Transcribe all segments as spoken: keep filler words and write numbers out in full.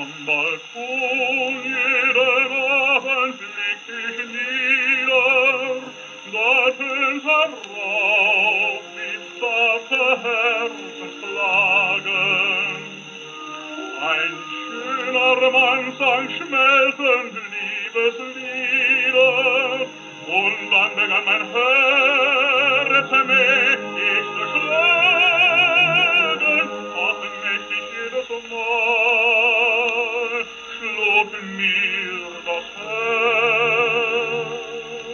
Vom Balkon jeden Abend blick ich nieder, da tönt herauf wie zarte Herzensklagen. Ein schöner Mann sang schmelzend Liebeslieder, und dann begann mein Herz mächtig zu schlagen. Ach, mächtig jedes Mal schlug mir das Herz.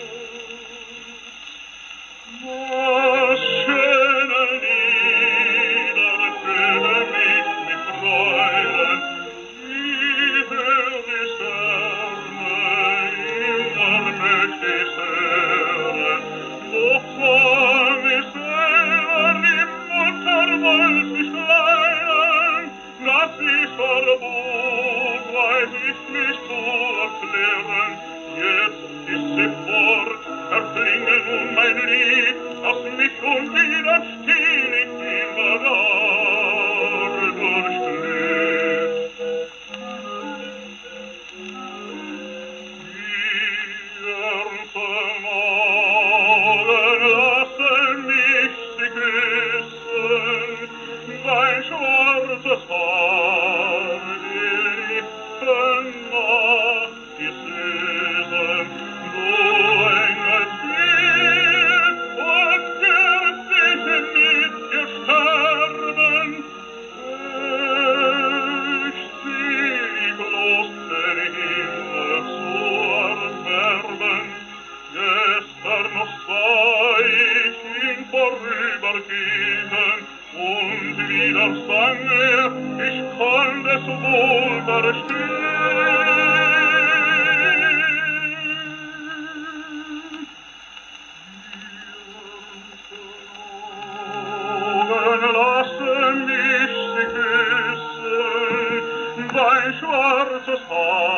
Was schöne Lieder füllen mich mit Freuden, wie hör ich gerne, immer möchte ich hören, doch sang ich selber im Muttermund mich kleinen, dass ich verbot, weiß ich nicht zu erklären. Jetzt ist sie fort, erklingelt nun mein Lied, das mich schon wieder still immer gar durchglüht. Die ernsten Augen lassen mich sie küssen, dein schwarzes Haar, die Lippen macht die Süßen, du Engelslied, und wirst dich mit ihr sterben. Echt sieglos den Himmel zu erfärben. Gestern noch sah ich ihn vorübergehen, und wieder sang er, ich kann es wohl verstehen. Lassen mich sie küssen, dein schwarzes Haar.